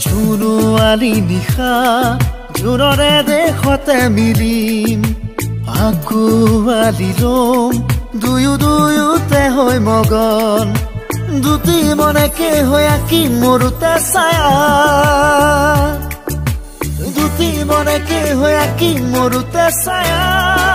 জোনোৱালী নিশা জোৰৰে দেশতে মিলিম আকুৱালি লম দুয়োতে হৈ মগন দুটি মনেকে হৈ আঁকি মৰুতে ছায়া দুটি মনেকে হৈ আঁকি মৰুতে ছায়া